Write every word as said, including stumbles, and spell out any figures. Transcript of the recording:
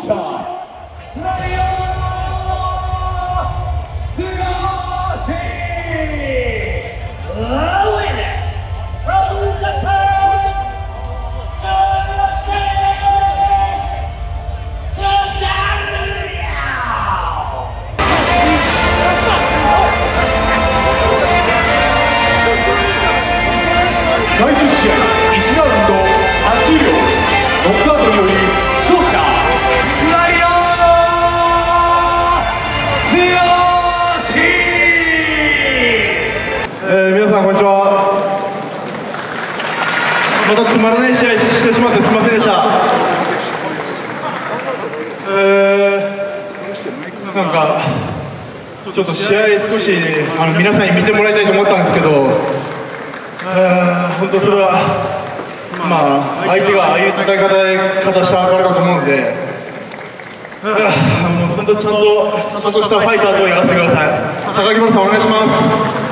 者スラリオツガシだいじゅっ試合いちラウンドはちびょうノックアウトにより勝者スラリオツヨシ、 えー、皆さんこんにちは。またつまらない試合してしまってすみませんでした。えー、なんかちょっと試合少しあの皆さんに見てもらいたいと思ったんですけど、本当それは、まあ、相手がああいう戦い方で方したからだと思うので、もう本当ちゃんとちゃんとしたファイターとやらせてください。高木村さんお願いします。